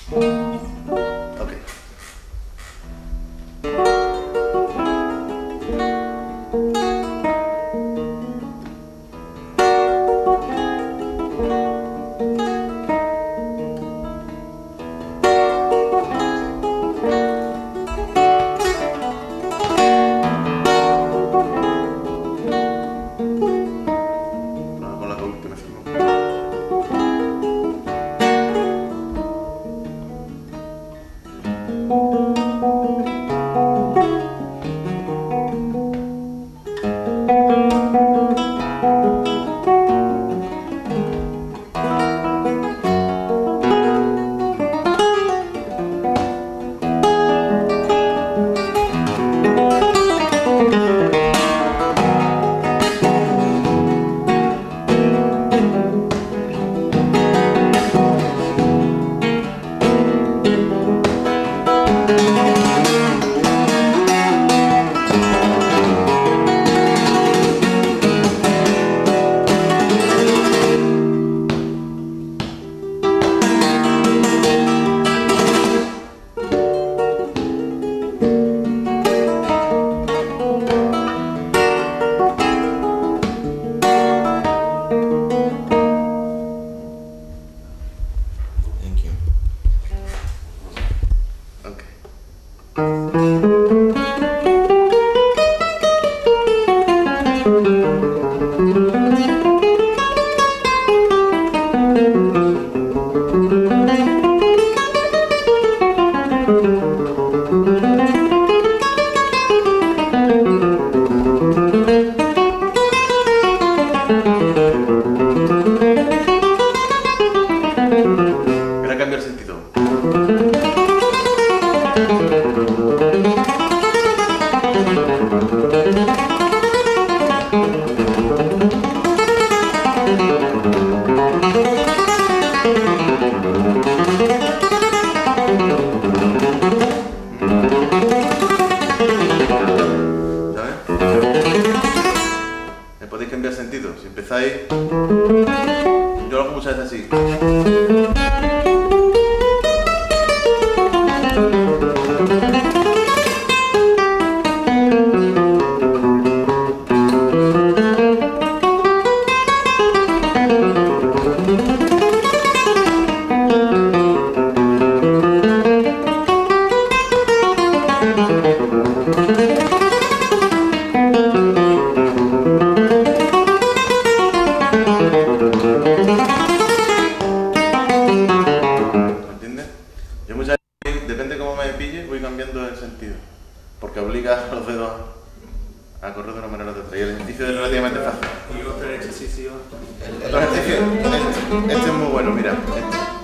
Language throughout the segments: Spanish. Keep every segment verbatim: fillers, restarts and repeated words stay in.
Ok. Con la última firma. Mira, cambia el sentido. ¿Sabes? Me podéis cambiar sentido. Si empezáis, yo lo hago muchas veces así. Depende cómo me pille, voy cambiando el sentido, porque obliga a los dedos a correr de una manera o de otra, y el ejercicio es relativamente fácil. Y otro ejercicio. Otro ejercicio, este, este es muy bueno, mira. Este.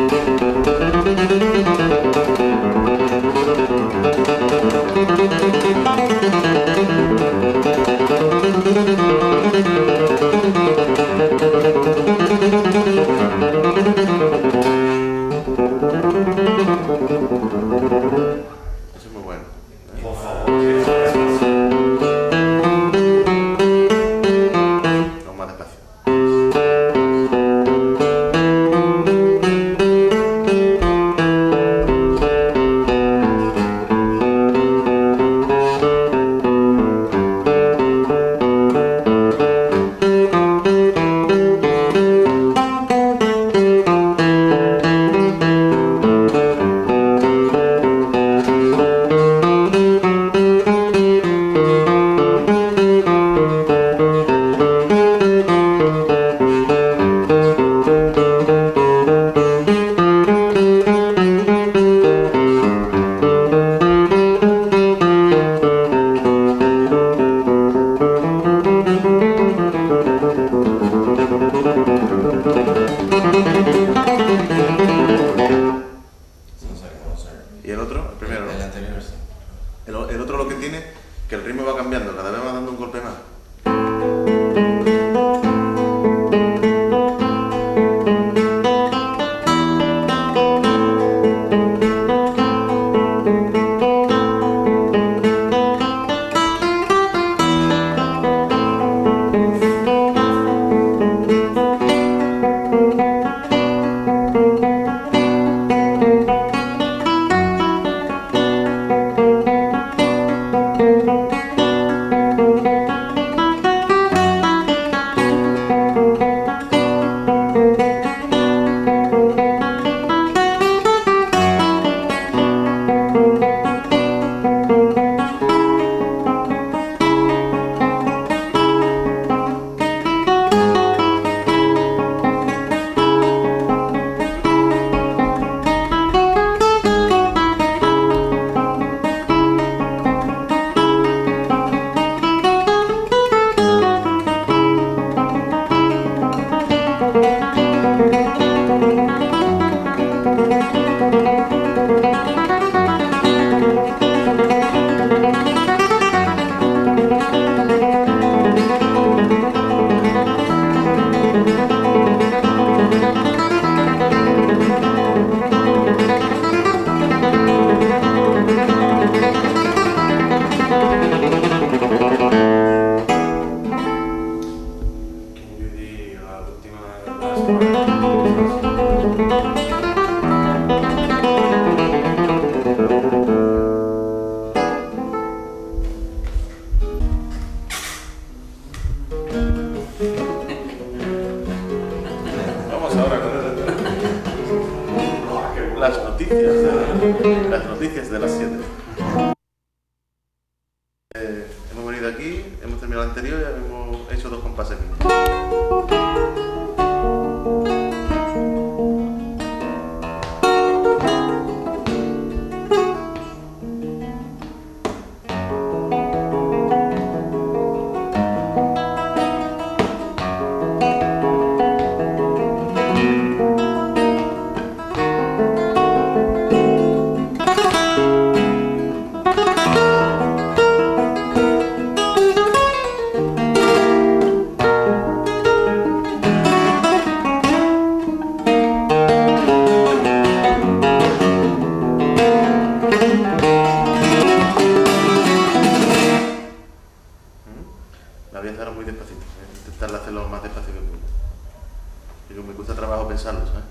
Eso es muy bueno. Por favor. Vamos más despacio. Y el otro, el primero, El anterior, sí. el, el otro lo que tiene, que el ritmo va cambiando, cada vez va dando un golpe más. las noticias de, las noticias de las siete. Eh, hemos venido aquí, hemos terminado el anterior y hemos hecho dos compases aquí. La voy a hacer muy despacito, voy a intentar hacerlo lo más despacio que puedo. Y me cuesta trabajo pensarlo, ¿sabes?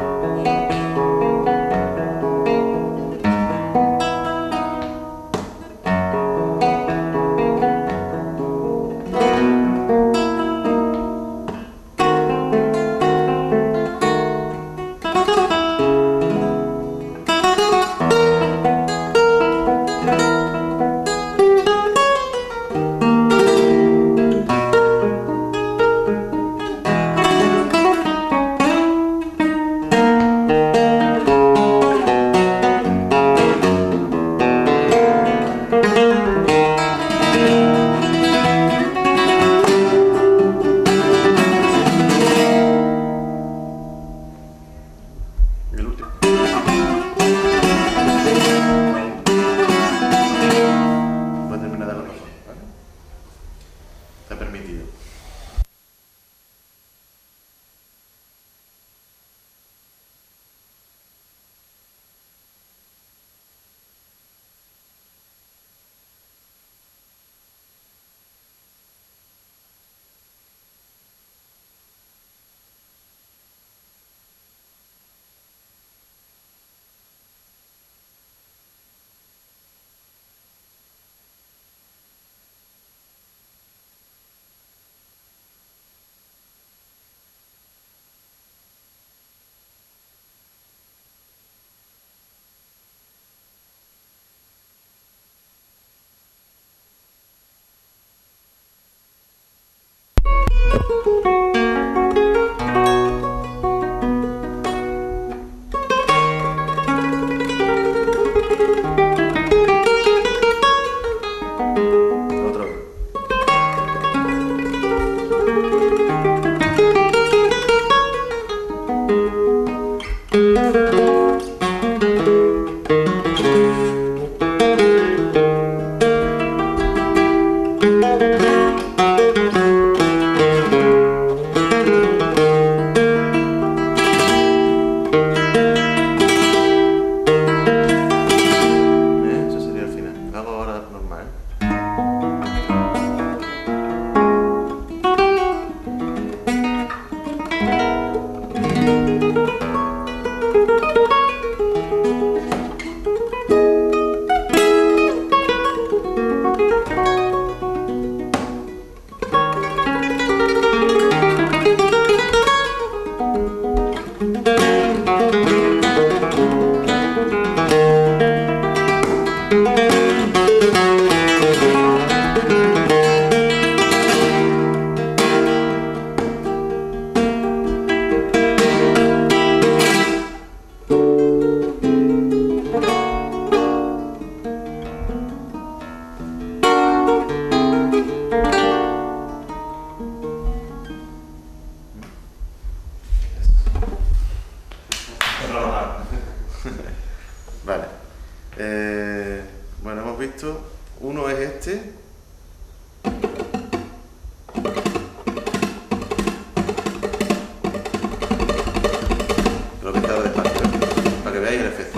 Vale. Eh, bueno, hemos visto, uno es este. Lo que he quedado despacio, ¿eh? Para que veáis el efecto.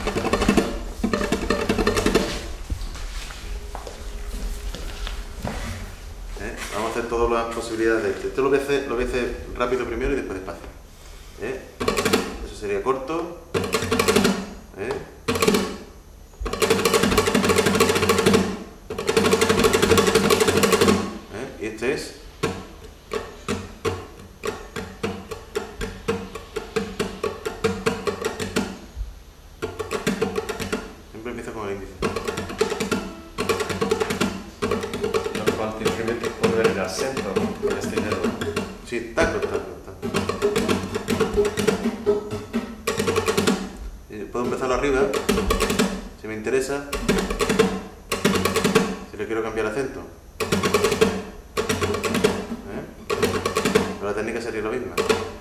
¿Eh? Vamos a hacer todas las posibilidades de este. Esto lo voy a hacer, lo voy a hacer rápido primero y después despacio. ¿Eh? Eso sería corto. ¿Eh? ¿Eh? Y este es. puedo empezarlo arriba, si me interesa, si le quiero cambiar acento. ¿Eh? Pero la técnica sería la misma.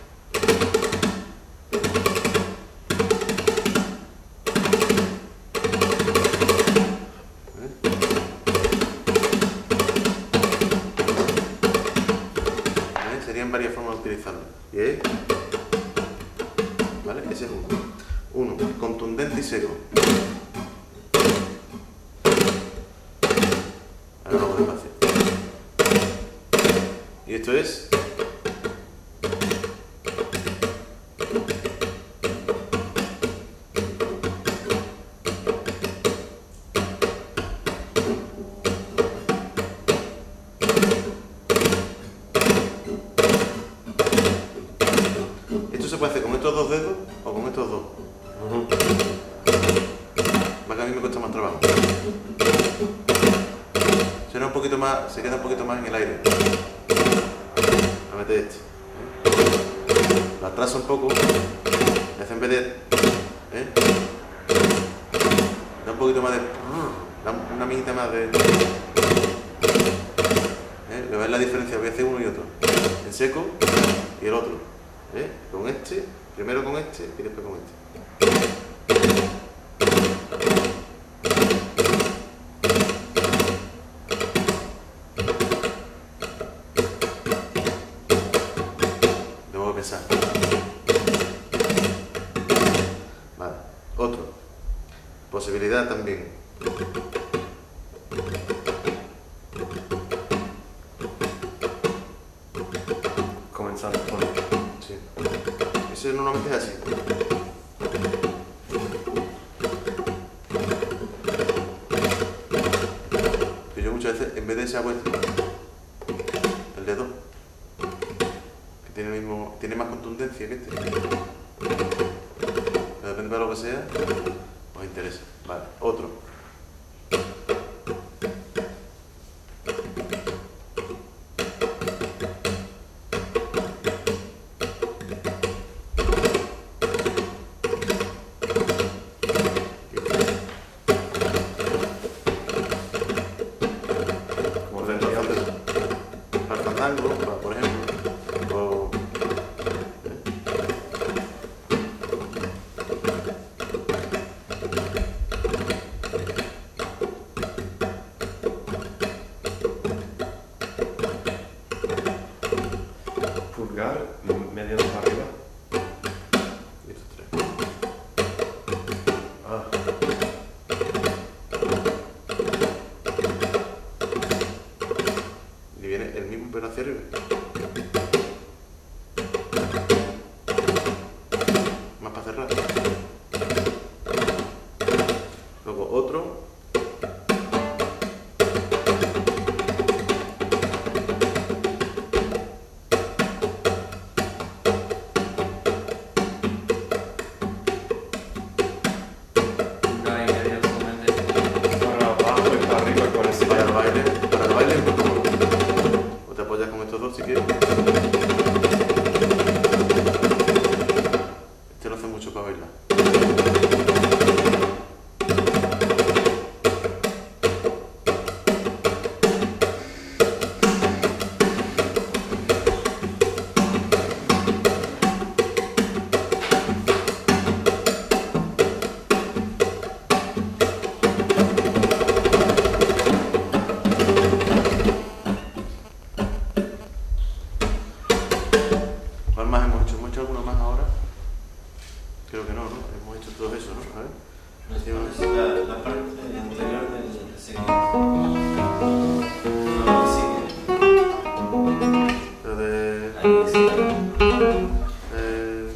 Varias formas de utilizarlo. Y es, ¿vale? Ese es uno. Uno, contundente y seco. Ahora lo voy despacio. Y esto es se puede hacer con estos dos dedos o con estos dos. Uh-huh. Más que a mí me cuesta más trabajo. Suena un poquito más, se queda un poquito más en el aire. A meter este. ¿Eh? Lo atraso un poco. Y hace en vez de. ¿Eh? Da un poquito más de. Da una mijita más de. ¿Eh? ¿Le veis la diferencia? Voy a hacer uno y otro. En seco y el otro. ¿Eh? Con este, primero con este y después con este. Debo pensar. Vale, otro. Posibilidad también. Comenzando con Ese normalmente es así. Y yo muchas veces, en vez de ese hago este, el dedo, que tiene, el mismo, tiene más contundencia que este. Pero depende de lo que sea, os interesa. Vale, otro. Por ejemplo, o, pulgar, medio para arriba. Y estos tres. Ah. Y viene el mismo pero hacia arriba. Más para cerrar. Luego otro. Para abajo y para arriba con ese. Para el baile. Para el baile. O te apoyas con estos dos si quieres. Este lo hace mucho para bailar. ¿Cuál más hemos hecho? ¿Hemos hecho alguno más ahora? Creo que no, ¿no? Hemos hecho todo eso, ¿no? A ver. Es la, la parte anterior del segundo. No, el sigue. Lo de... Ahí está. Eh...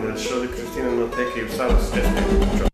nel show di Cristina noté che usava queste